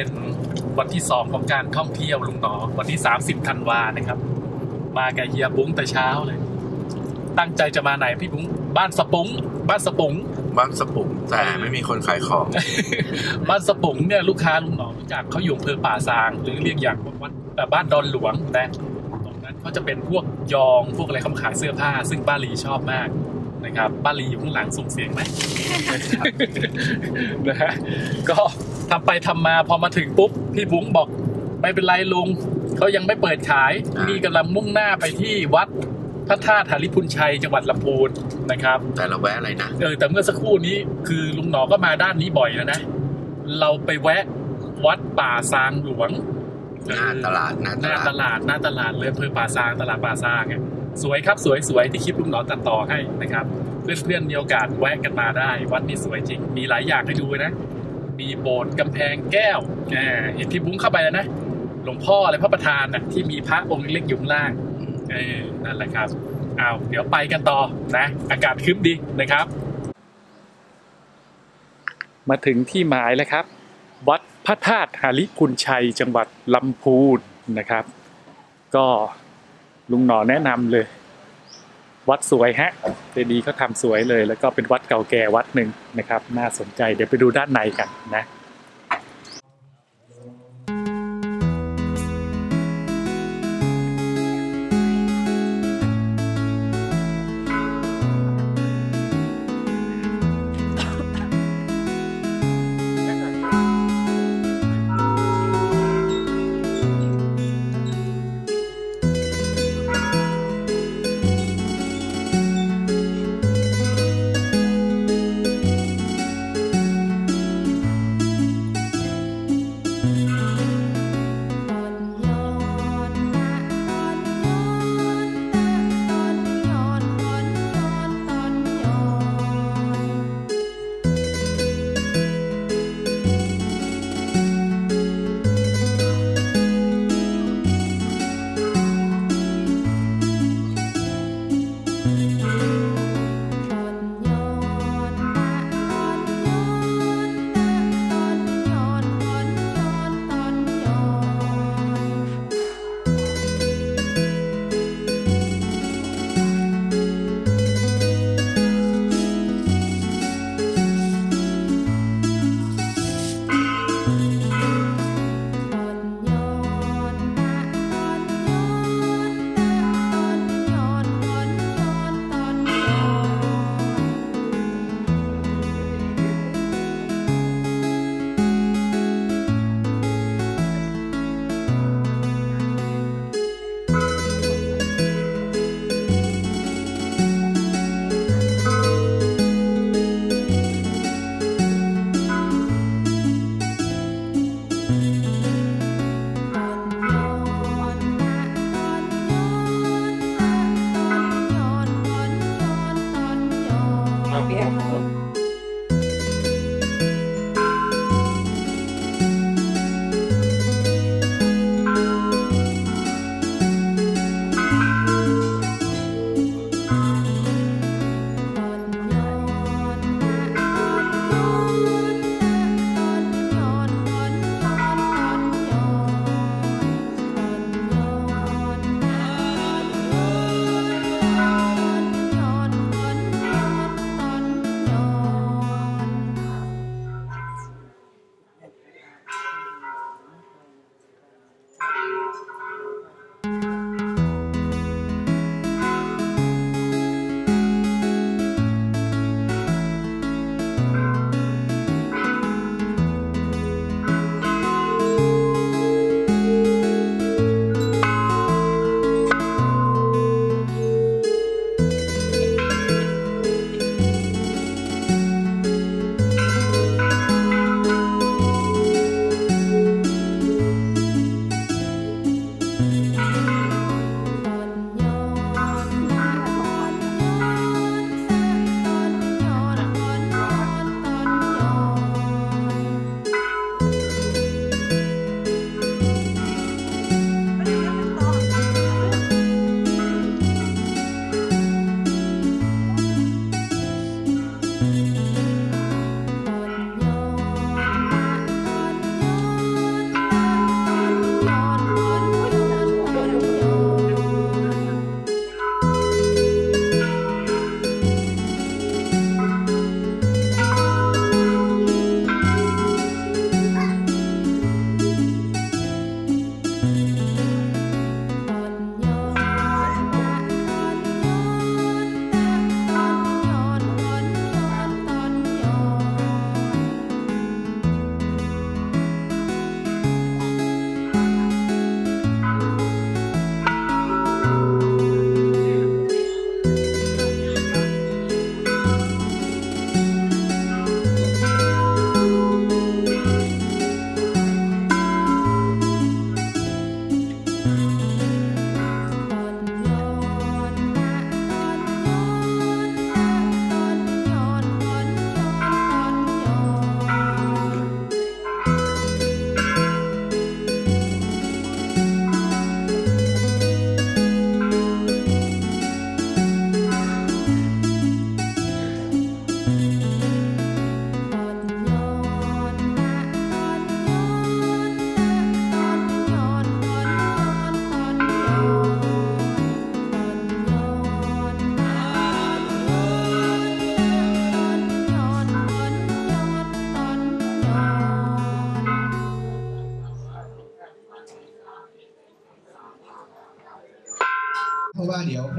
เป็นวันที่2ของการท่องเที่ยวลุงหนอวันที่30 ธันวานะครับมากับเฮียบุ้งแต่เช้าเลยตั้งใจจะมาไหนพี่บุ้งบ้านสปุงแต่ไม่มีคนขายของบ้านสปุงเนี่ยลูกค้าลุงหนอรู้จักเขาอยู่อำเภอป่าซางหรือเรียกอย่างวัดบ้านดอนหลวงนะตรงนั้นเขาจะเป็นพวกยองพวกอะไรเขาขายเสื้อผ้าซึ่งป้าลีชอบมากนะครับป้าลีอยู่ข้างหลังส่งเสียงไหม นะฮะก็ทำไปทำมาพอมาถึงปุ๊บพี่บุ้งบอกไม่เป็นไรลุงเขายังไม่เปิดขายนี่กำลังมุ่งหน้าไปที่วัดพระธาตุหาริพุนชัยจังหวัดลำพูนนะครับแต่เราแวะอะไรนะแต่เมื่อสักครู่นี้คือลุงหนอก็มาด้านนี้บ่อยแล้วนะเราไปแวะวัดป่าซางหลวงหน้าตลาดเลยอำเภอป่าซางตลาดป่าซางอ่ะสวยครับสวยที่คลิปลุงหนอตัดต่อให้นะครับเพื่อนๆมีโอกาสแวะกันมาได้วัดนี้สวยจริงมีหลายอย่างให้ดูนะมีโบสถ์กำแพงแก้วเห็นที่บุ้งเข้าไปแล้วนะหลวงพ่ออะไรพระประธานนะที่มีพระองค์เล็กอยู่ข้างล่างนั่นแหละครับเดี๋ยวไปกันต่อนะอากาศครึ้มดีนะครับมาถึงที่หมายแล้วครับวัดพระธาตุหาริพุนชัยจังหวัดลำพูนนะครับก็ลุงหนอแนะนำเลยวัดสวยฮะเจดีย์เขาทำสวยเลยแล้วก็เป็นวัดเก่าแก่วัดหนึ่งนะครับน่าสนใจเดี๋ยวไปดูด้านในกันนะ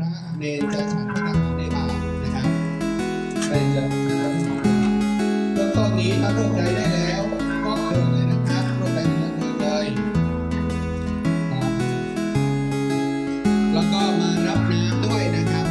ระเนรจะฉันพระทหารในบาตรนะครับใครจะเริ่มต้นนี้ถ้ารูปใดได้แล้วก็เดินเลยนะครับรูปใดเดินเลยแล้วก็มารับน้ำด้วยนะครับ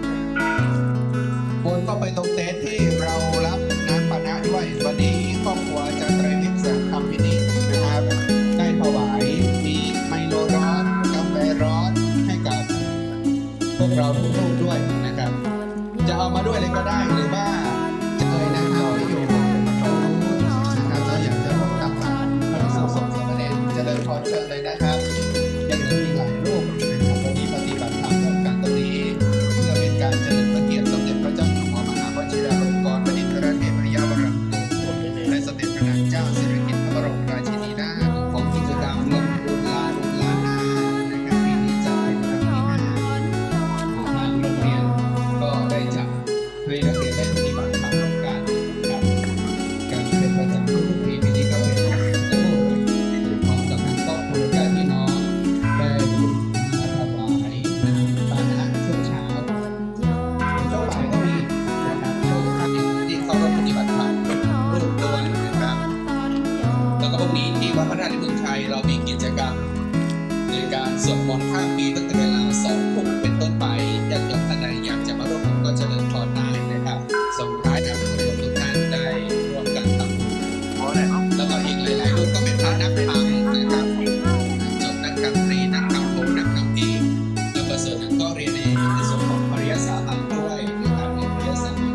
คนก็ไปตรงเต็นท์ที่เรารับน้ำปานะด้วยวันนี้ครอบครัวจะไตรมิตรทำพิธีนะครับได้ถวายมีไมโลร้อนกาแฟร้อนให้กับพวกเราทุกรูปด้วยนะครับจะเอามาด้วยเลยก็ได้หรือว่าจะเลยนะครับที่อยู่ตรงนู้นนะครับเราอยากจะร่วมตักบาตรพระภิกษุสงฆ์สามเณรเจริญพรเชิญเลยนะครับยังเหลืออีกหลายรูปนะครับวันนี้ปฏิบัติธรรมร่วมกันตรงนี้เพื่อเป็นการเจริญพระเกียรติสมเด็จพระเจ้าอยู่หัวมหาวชิราลงกรณ์บดินทรเทพยาวรางกูและสมเด็จพระนางเจ้าสิริกิติ์พระบรมราชินีนาถของกิจกรรมลงบุญลานนานะครับปีนี้จะเป็นครั้งที่5ทางโรงเรียนก็ได้จัดให้นักเรียนได้ปฏิบัติธรรมร่วมกันครับการเป็นประจำทุกปีปีนี้ก็เป็นประจำทุกพร้อมกับทางครอบครัวญาติพี่น้องได้มาถวายน้ำปานะช่วงเช้าช่วงบ่ายก็มีนะครับช่วงค่ำที่เขาร่วมปฏิบัติธรรมร่วมด้วยนะครับแล้วก็พรุ่งนี้ที่วัดพระธาตุลิพุนชัยเรามีกิจกรรมในการสวดมนต์ข้ามปีตั้งแต่เวลา2 ทุ่มเป็นต้นไปญาติโยมท่านใดอยากจะมาร่วมก็เจริญพรได้นะครับส่งท้ายนำโยมทุกท่านได้ร่วมกันทำบุญแล้วก็อีกหลายๆรูปก็เป็นพระนักธรรมนะครับจบนักการตรีนักคำโพนักคำพีแล้วก็ส่วนนั้นก็เรียนในส่วนของปริยัติสามัญด้วยนะครับในปริยัติสามัญ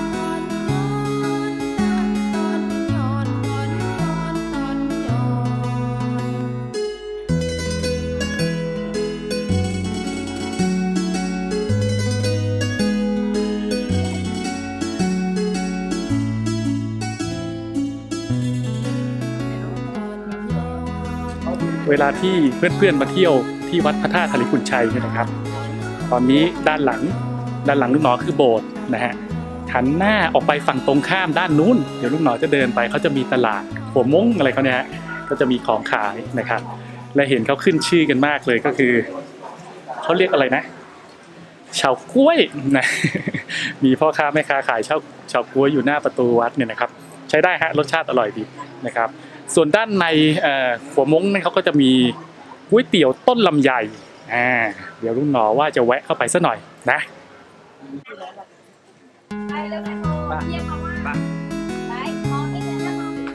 เวลาที่เพื่อนๆมาเที่ยวที่วัดพระธาตุธาริพุนชัยเนี่ยนะครับตอนนี้ด้านหลังลูกหนอคือโบสถ์นะฮะหันหน้าออกไปฝั่งตรงข้ามด้านนู้นเดี๋ยวลูกหนอจะเดินไปเขาจะมีตลาดหัวม้งอะไรเขาเนี่ยฮะก็จะมีของขายนะครับและเห็นเขาขึ้นชื่อกันมากเลยก็คือเขาเรียกอะไรนะเฉาก๊วยนะมีพ่อค้าแม่ค้าขายเฉาก๊วยอยู่หน้าประตูวัดเนี่ยนะครับใช้ได้ฮะรสชาติอร่อยดีนะครับส่วนด้านในหัวม้งนั่นเขาก็จะมีก๋วยเตี๋ยวต้นลำไยเดี๋ยวลุงหนอว่าจะแวะเข้าไปซะหน่อยนะไปเลยไปเยี่ยมมาไปมองนิดนึงนะ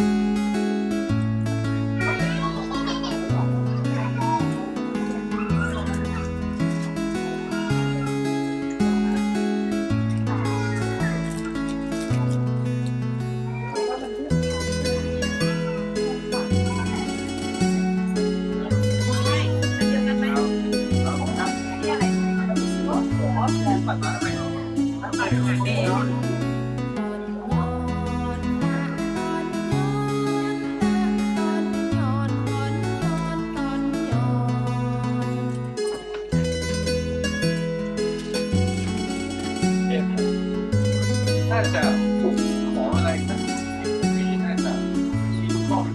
น่าจะขออะไรนะน่าจะชี้ลูกบอล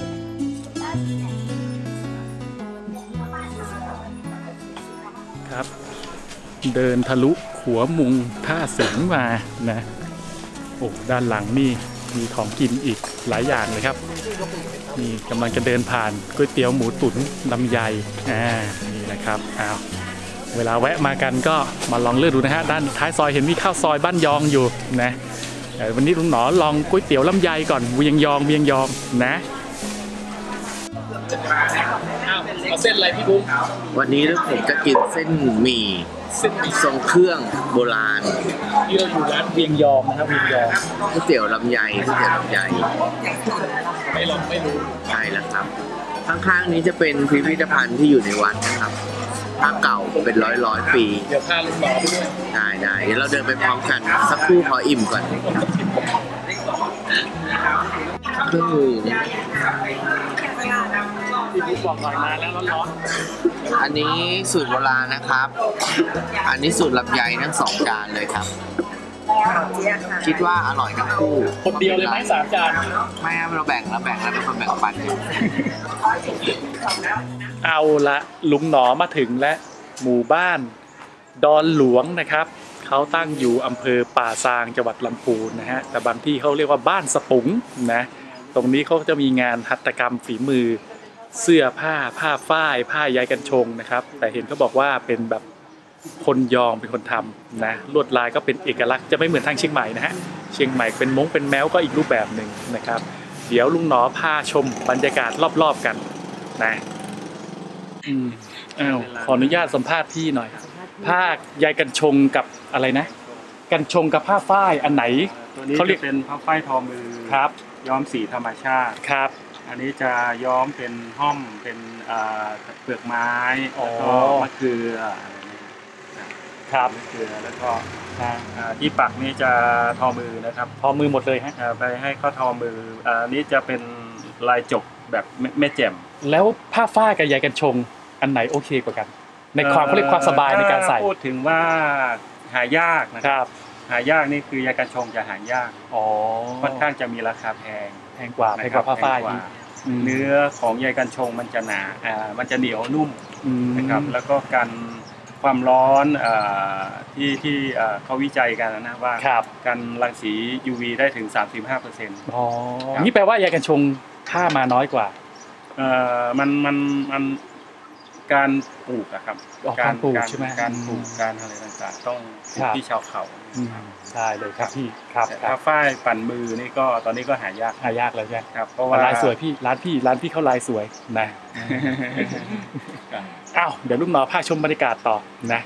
ครับเดินทะลุหัวมุงท่าเสงมานะโอ้ด้านหลังนี่มีของกินอีกหลายอย่างเลยครับนี่กำลังจะเดินผ่านก๋วยเตี๋ยวหมูตุ๋นลำไยนี่นะครับเวลาแวะมากันก็มาลองเลือกดูนะฮะด้านท้ายซอยเห็นมีข้าวซอยบ้านยองอยู่นะวันนี้ลุงหนอลองก๋วยเตี๋ยวลำไยก่อนเวียงยองนะเอาเส้นอะไรพี่บุ้งวันนี้ผมจะกินเส้นหมี่ทรงเครื่องโบราณที่เราอยู่ร้านเวียงยองนะครับเวียงยองก๋วยเตี๋ยวลำไยไม่ลองไม่รู้ใช่แล้วครับข้างๆนี้จะเป็นพิพิธภัณฑ์ที่อยู่ในวัดนะครับผ้าเก่าเป็นร้อยปีเดี๋ยวพาลุงหนอไปด้วยได้เดี๋ยวเราเดินไปพร้อมกันสักครู่ขออิ่มก่อนเครื่องมือที่บุ๊กบอกหน่อยมาแล้วร้อนอันนี้สูตรโบราณนะครับ อันนี้สูตรลำไยทั้ง2 จานเลยครับคิดว่าอร่อยทั้งคู่คนเดียวเลยไหม3 จานไม่ครับเราแบ่งแล้วเป็นคนแบ่งปันอยู่เอาละลุงหนอมาถึงและหมู่บ้านดอนหลวงนะครับเขาตั้งอยู่อำเภอป่าซางจังหวัดลำพูนนะฮะแต่บางที่เขาเรียกว่าบ้านสปุงนะตรงนี้เขาจะมีงานหัตถกรรมฝีมือเสื้อผ้าฝ้ายผ้าใยกันชงนะครับแต่เห็นเขาบอกว่าเป็นแบบคนยองเป็นคนทำนะลวดลายก็เป็นเอกลักษณ์จะไม่เหมือนทางเชียงใหม่นะฮะเชียงใหม่เป็นม้งเป็นแมวก็อีกรูปแบบหนึ่งนะครับเดี๋ยวลุงหนอพาชมบรรยากาศรอบๆกันนะขออนุญาตสัมภาษณ์พี่หน่อยผ้าใยกันชงกับอะไรนะกันชงกับผ้าฝ้ายอันไหนตัวนี้เขาเรียจะกเป็นผ้าฝ้ายทอมือครับย้อมสีธรรมชาติครับอันนี้จะย้อมเป็นห้อมเป็นเปลือกไม้แล้วก็มะเขืออะไรนี่ครับมะเขือแล้วก็ที่ปักนี่จะทอมือนะครับพอมือหมดเลยฮะไปให้เขาทอมืออันนี้จะเป็นลายจกแบบแม่แจ่มแล้วผ้าฝ้ายกับใยกันชงอันไหนโอเคกว่ากัน ในความเขาเรียกความสบายในการใส่ถ้พูดถึงว่าหายากนะคครับรับหายากนี่คือยากันชงจะหายากอ๋อค่อนข้างจะมีราคาแพงแพงกว่าผ้าฝ้ายแพงกอีว่าก เนื้อของใยกันชงมันจะหนามันจะเหนียวนุ่มนะครับแล้วก็กันความร้อนที่เขาวิจัยกันนะว่าครับกันรังสี UV ได้ถึง 35% อ๋อนี่แปลว่าใยกันชงค่ามาน้อยกว่ามันการปลูกอะครับการปลูกใช่ไหมการปลูกการอะไรต่างๆต้องปลูกที่ชาวเขาใช่เลยครับพี่ครับแต่ถ้าฝ้ายปั่นมือนี่ก็ตอนนี้ก็หายากหายากเลยใช่ไหมครับเพราะว่าลายสวยพี่ร้านพี่เขาลายสวยนะอ้าวเดี๋ยวลูกหนอพาชมบรรยากาศต่อนะ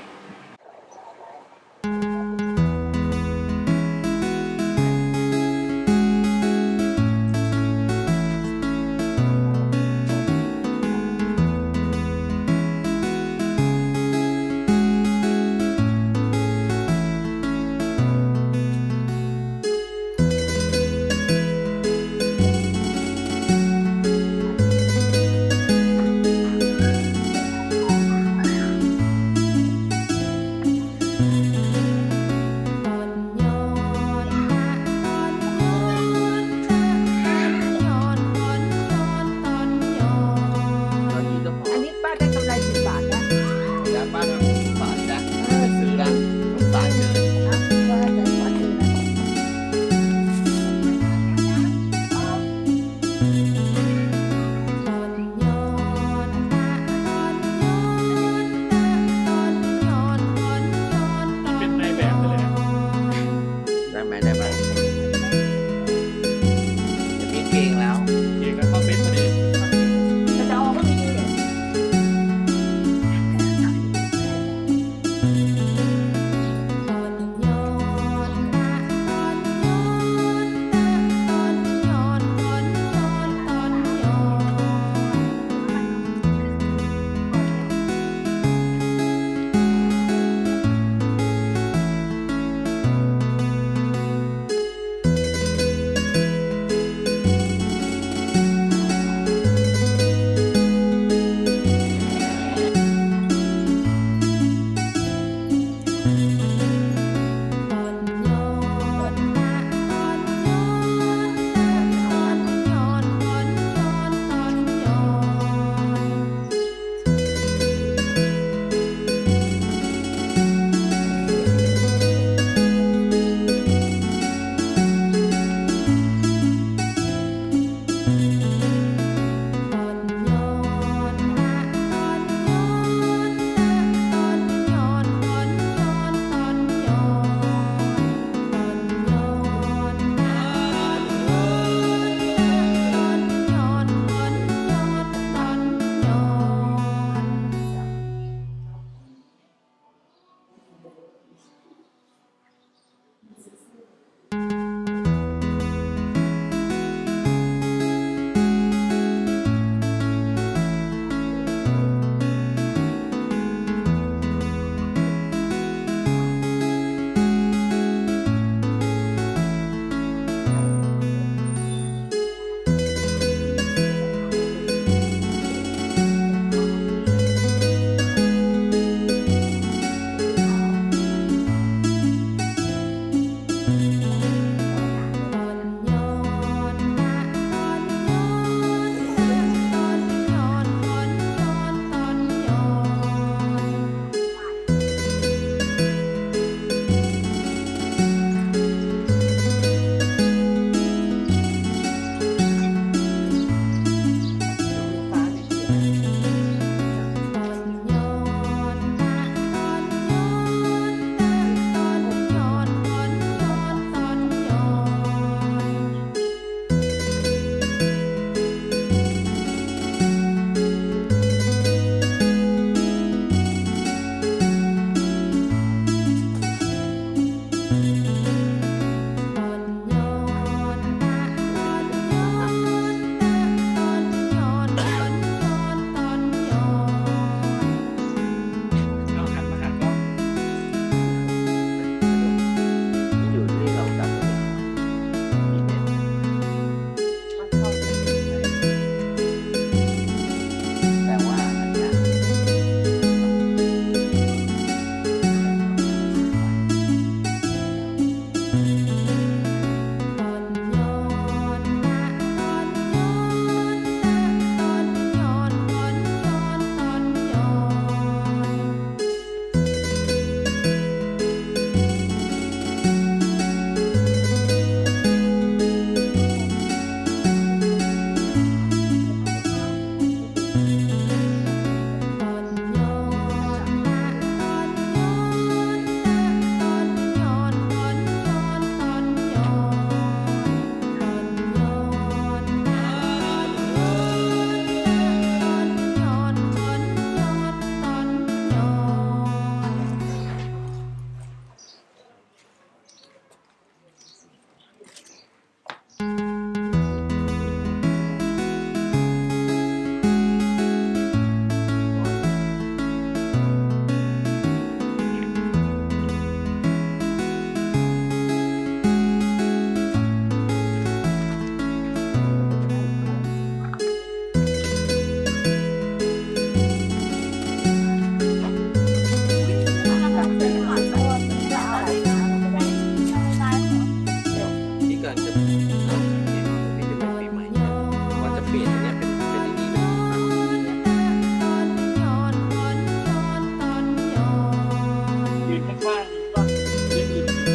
ข้างๆก็เล่นอื่นๆนะ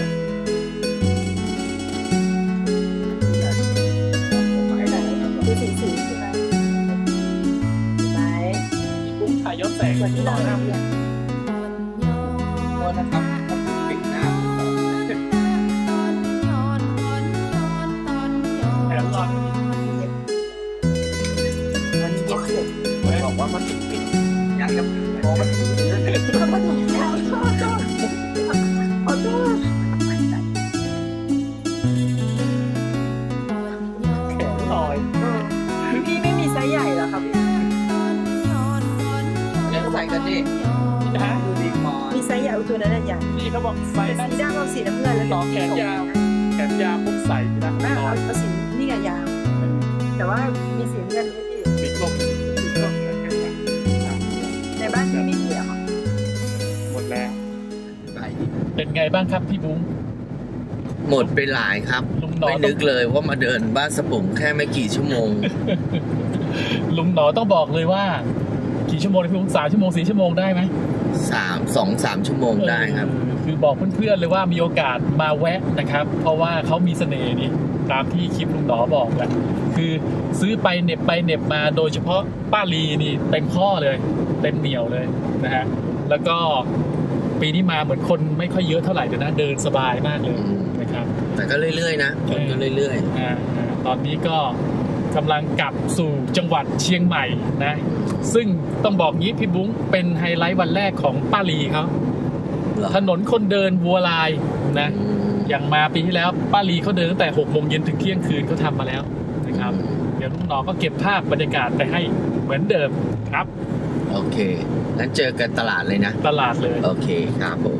ดูสีใช่ไหมไหมมีกุ้งถ่ายย้อนแสงเหมือนที่เราหน้าทำเนี่ยโทษนะครับมันปิดหน้าแอนรอนมันเย็บเสร็จบอกว่ามันปิดยังกับโอ้มันเขามาดูแล้วชอบขอโทษแขนลอยพี่ไม่มีไซส์ใหญ่เหรอครับพี่ยังใส่กันดินะดูดีพอมีไซส์ใหญ่ตัวนั้นใหญ่พี่เขาบอกไซส์นั้นสีดำเอาสีน้ำเงินแล้วต่อแขนยาวแขนยาวปุ๊บใส่นะน่าลอยเอาสีนี่ไงยาวแต่ว่ามีสีน้ำเงินไม่ดีปิดลมในบ้านพี่ไม่มีเหรอหมดแล้วใส่เป็นไงบ้างครับพี่บุ้งหมดไปหลายครับลุงหนอไม่นึกเลยว่ามาเดินบ้านสปุ่งแค่ไม่กี่ชั่วโมงลุงหนอต้องบอกเลยว่า กี่ชั่วโมงนะพี่บุ้ง3 ชั่วโมง4 ชั่วโมงได้ไหม 2-3 ชั่วโมงได้ครับคือบอกเพื่อนๆเลยว่ามีโอกาสมาแวะนะครับ เพราะว่าเขามีเสน่ห์นี่ตามที่คลิปลุงหนอบอกแหละคือซื้อไปเหน็บมาโดยเฉพาะป้าลีนี่เต็มข้อเลยเต็มเหนียวเลยนะฮะแล้วก็ปีนี้มาเหมือนคนไม่ค่อยเยอะเท่าไหร่เลยนะเดินสบายมากเลยนะครับแต่ก็เรื่อยๆนะคนก็เรื่อยตอนนี้ก็กำลังกลับสู่จังหวัดเชียงใหม่นะซึ่งต้องบอกงี้พี่บุ้งเป็นไฮไลท์วันแรกของป้าลีเขาๆเหรอถนนคนเดินวัวลายนะอืมอย่างมาปีที่แล้วป้าลีเขาเดินตั้งแต่6 โมงเย็นถึงเที่ยงคืนเขาทำมาแล้วนะครับเดี๋ยวลุงหนอก็เก็บภาพบรรยากาศไปให้เหมือนเดิมครับโอเคงั้นเจอกันตลาดเลยนะตลาดเลยโอเคครับผม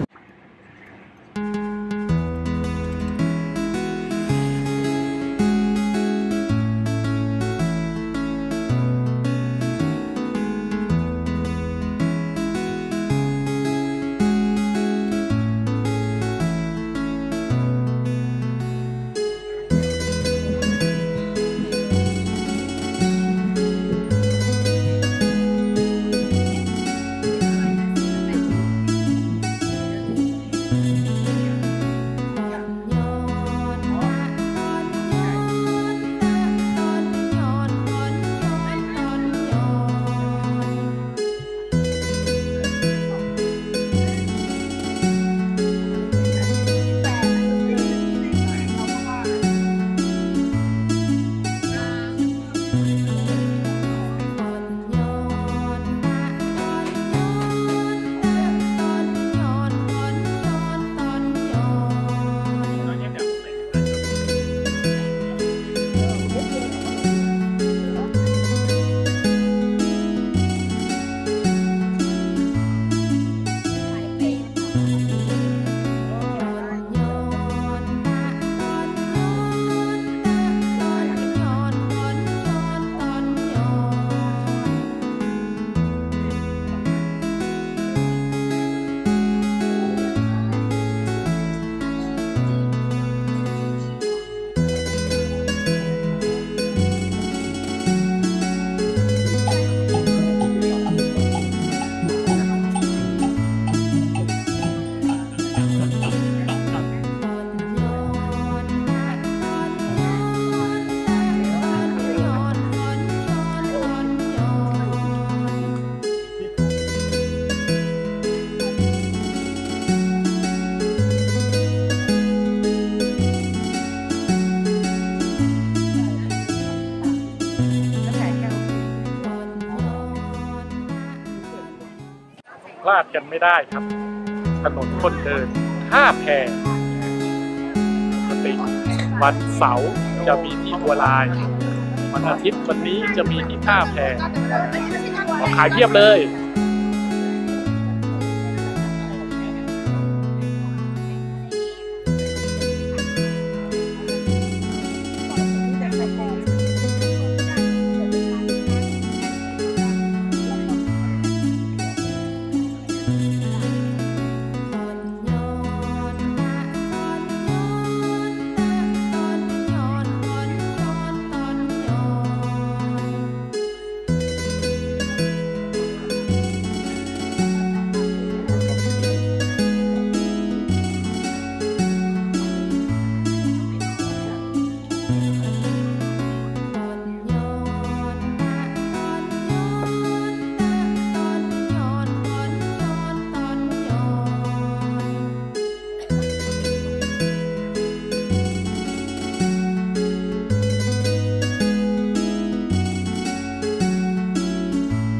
พลาดกันไม่ได้ครับ ถนนคนเดินท่าแพปกติวันเสาร์จะมีที่บัวลายวันอาทิตย์วันนี้จะมีที่ท่าแพขายเพียบเลย